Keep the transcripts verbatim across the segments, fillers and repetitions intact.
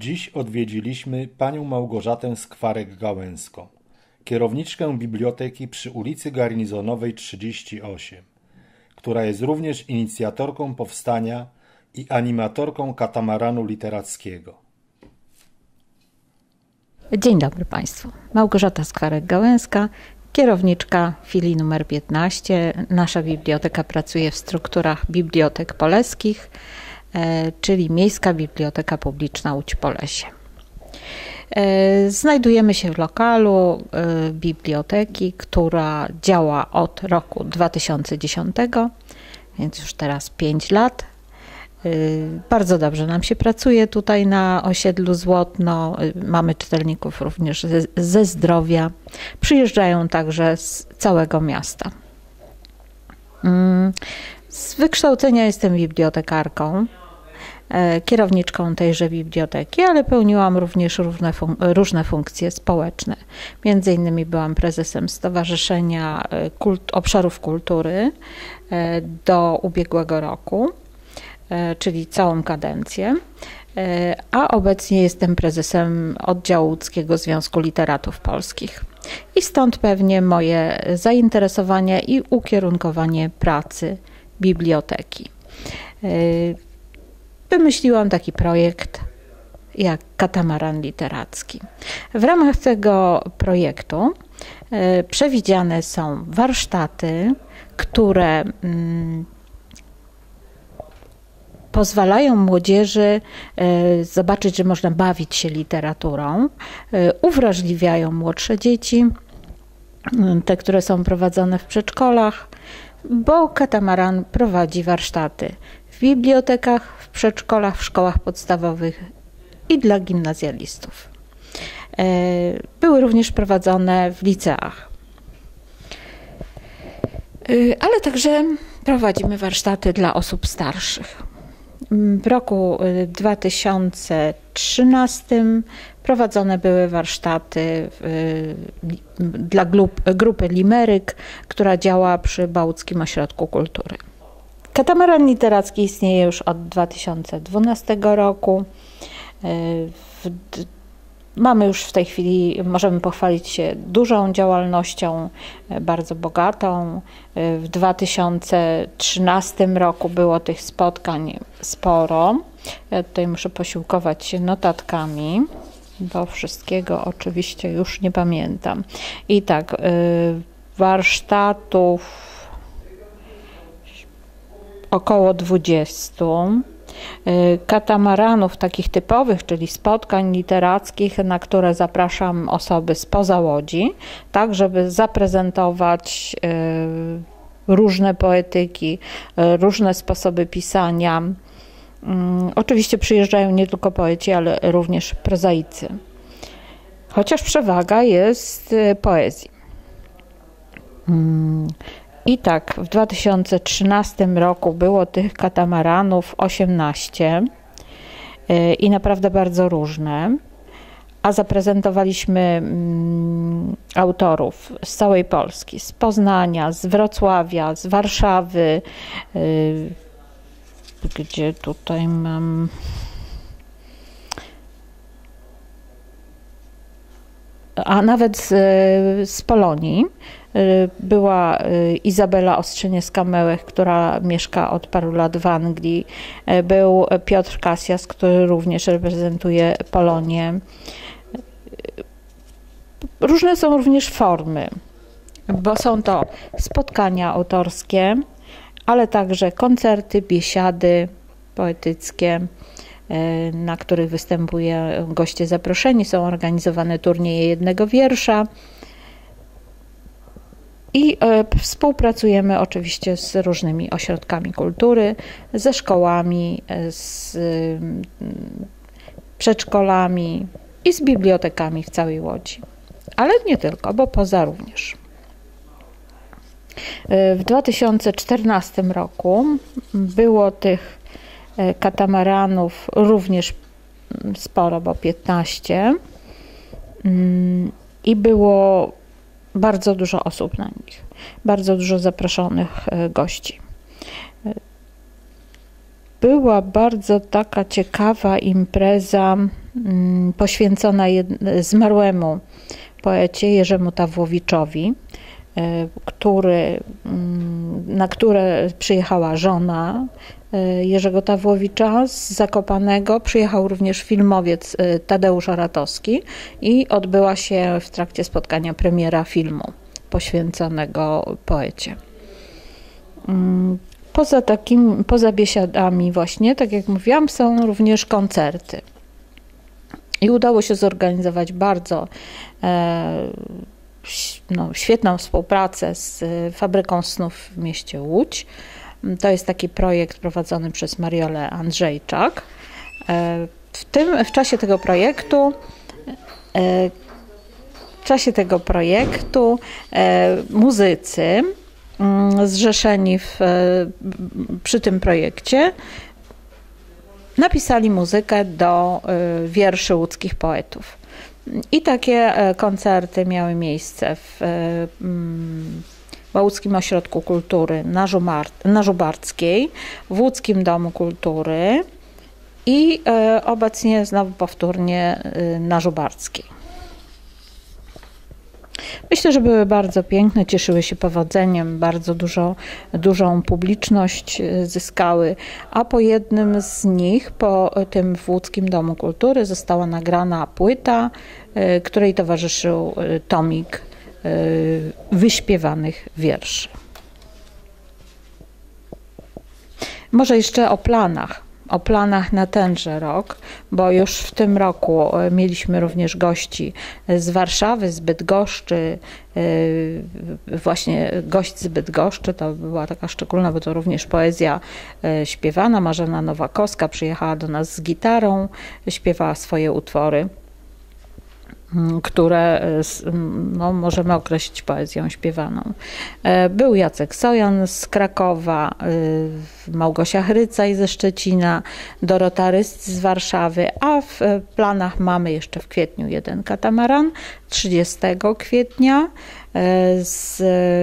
Dziś odwiedziliśmy panią Małgorzatę Skwarek-Gałęzką, kierowniczkę biblioteki przy ulicy Garnizonowej trzydzieści osiem, która jest również inicjatorką powstania i animatorką katamaranu literackiego. Dzień dobry Państwu. Małgorzata Skwarek-Gałęzka, kierowniczka filii numer piętnaście. Nasza biblioteka pracuje w strukturach bibliotek poleskich, czyli Miejska Biblioteka Publiczna Łódź-Polesie. Znajdujemy się w lokalu biblioteki, która działa od roku dwa tysiące dziesiątego, więc już teraz pięć lat. Bardzo dobrze nam się pracuje tutaj na osiedlu Złotno. Mamy czytelników również ze, ze Zdrowia. Przyjeżdżają także z całego miasta. Z wykształcenia jestem bibliotekarką, kierowniczką tejże biblioteki, ale pełniłam również różne, fun różne funkcje społeczne. Między innymi byłam prezesem Stowarzyszenia Kult Obszarów Kultury do ubiegłego roku, czyli całą kadencję, a obecnie jestem prezesem oddziału Łódzkiego Związku Literatów Polskich. I stąd pewnie moje zainteresowanie i ukierunkowanie pracy biblioteki. Wymyśliłam taki projekt jak katamaran literacki. W ramach tego projektu przewidziane są warsztaty, które pozwalają młodzieży zobaczyć, że można bawić się literaturą, uwrażliwiają młodsze dzieci, te, które są prowadzone w przedszkolach, bo katamaran prowadzi warsztaty w bibliotekach, w przedszkolach, w szkołach podstawowych i dla gimnazjalistów. Były również prowadzone w liceach. Ale także prowadzimy warsztaty dla osób starszych. W roku dwa tysiące trzynastym prowadzone były warsztaty dla grupy Limeryk, która działa przy Bałtyckim Ośrodku Kultury. Katamaran literacki istnieje już od dwa tysiące dwunastego roku. Mamy już w tej chwili, możemy pochwalić się dużą działalnością, bardzo bogatą. W dwa tysiące trzynastym roku było tych spotkań sporo. Ja tutaj muszę posiłkować się notatkami, bo wszystkiego oczywiście już nie pamiętam. I tak, warsztatów około dwudziestu. Katamaranów takich typowych, czyli spotkań literackich, na które zapraszam osoby spoza Łodzi, tak żeby zaprezentować różne poetyki, różne sposoby pisania. Oczywiście przyjeżdżają nie tylko poeci, ale również prozaicy. Chociaż przewaga jest poezji. I tak, w dwa tysiące trzynastym roku było tych katamaranów osiemnaście i naprawdę bardzo różne, a zaprezentowaliśmy autorów z całej Polski, z Poznania, z Wrocławia, z Warszawy, gdzie tutaj mam... a nawet z, z Polonii. Była Izabela Ostrzeniewska-Mełech, która mieszka od paru lat w Anglii. Był Piotr Kasjas, który również reprezentuje Polonię. Różne są również formy, bo są to spotkania autorskie, ale także koncerty, biesiady poetyckie, na których występują goście zaproszeni. Są organizowane turnieje jednego wiersza. I współpracujemy oczywiście z różnymi ośrodkami kultury, ze szkołami, z przedszkolami i z bibliotekami w całej Łodzi. Ale nie tylko, bo poza również. W dwa tysiące czternastym roku było tych katamaranów również sporo, bo piętnaście, i było bardzo dużo osób na nich, bardzo dużo zaproszonych gości. była bardzo taka ciekawa impreza poświęcona zmarłemu poecie Jerzemu Tawłowiczowi, który, na które przyjechała żona Jerzego Tawłowicza z Zakopanego. Przyjechał również filmowiec Tadeusz Oratowski i odbyła się w trakcie spotkania premiera filmu poświęconego poecie. Poza takim, poza biesiadami właśnie, tak jak mówiłam, są również koncerty. I udało się zorganizować bardzo e, no, świetną współpracę z Fabryką Snów w mieście Łódź. To jest taki projekt prowadzony przez Mariolę Andrzejczak. E, w, tym, w czasie tego projektu e, w czasie tego projektu e, muzycy zrzeszeni w, przy tym projekcie napisali muzykę do wierszy łódzkich poetów. I takie koncerty miały miejsce w Łódzkim Ośrodku Kultury na, Żumar, na Żubarckiej, w Łódzkim Domu Kultury i obecnie znowu powtórnie na Żubarckiej. Myślę, że były bardzo piękne, cieszyły się powodzeniem, bardzo dużo, dużą publiczność zyskały, a po jednym z nich, po tym w Łódzkim Domu Kultury, została nagrana płyta, której towarzyszył tomik wyśpiewanych wierszy. Może jeszcze o planach. O planach na tenże rok, bo już w tym roku mieliśmy również gości z Warszawy, z Bydgoszczy. Właśnie gość z Bydgoszczy to była taka szczególna, bo to również poezja śpiewana. Marzena Nowakowska przyjechała do nas z gitarą, śpiewała swoje utwory, które no, możemy określić poezją śpiewaną. Był Jacek Sojan z Krakowa, Małgosia Hrycaj ze Szczecina, Dorota Ryst z Warszawy, a w planach mamy jeszcze w kwietniu jeden katamaran, trzydziestego kwietnia z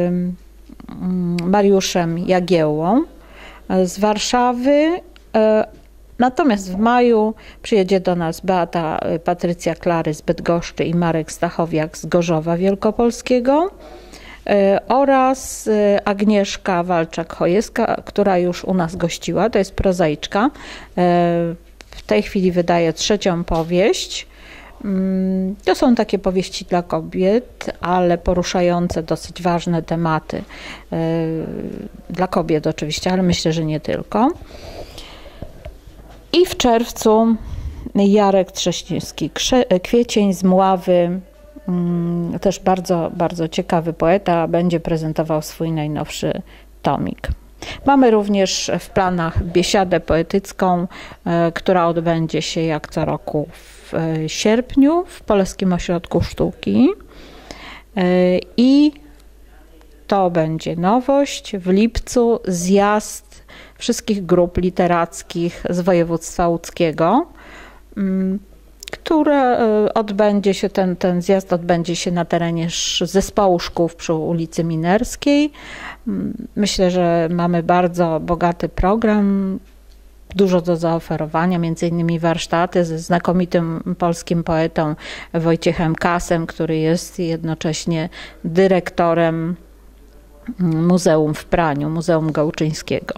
Mariuszem Jagiełłą z Warszawy. Natomiast w maju przyjedzie do nas Beata Patrycja Klary z Bydgoszczy i Marek Stachowiak z Gorzowa Wielkopolskiego oraz Agnieszka Walczak-Chojewska, która już u nas gościła, to jest prozaiczka. W tej chwili wydaje trzecią powieść. To są takie powieści dla kobiet, ale poruszające dosyć ważne tematy. Dla kobiet oczywiście, ale myślę, że nie tylko. I w czerwcu Jarek Trzeciński-Kwiecień z Mławy, też bardzo, bardzo ciekawy poeta, będzie prezentował swój najnowszy tomik. Mamy również w planach biesiadę poetycką, która odbędzie się jak co roku w sierpniu w Polskim Ośrodku Sztuki. I to będzie nowość. W lipcu zjazd wszystkich grup literackich z województwa łódzkiego, które odbędzie się, ten, ten zjazd odbędzie się na terenie Zespołu Szkół przy ulicy Minerskiej. Myślę, że mamy bardzo bogaty program, dużo do zaoferowania, między innymi warsztaty ze znakomitym polskim poetą Wojciechem Kasem, który jest jednocześnie dyrektorem Muzeum w Praniu, Muzeum Gołczyńskiego.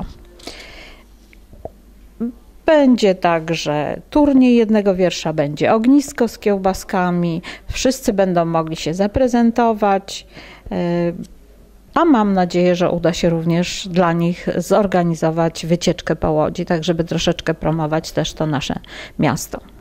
Będzie także turniej jednego wiersza, będzie ognisko z kiełbaskami, wszyscy będą mogli się zaprezentować, a mam nadzieję, że uda się również dla nich zorganizować wycieczkę po Łodzi, tak żeby troszeczkę promować też to nasze miasto.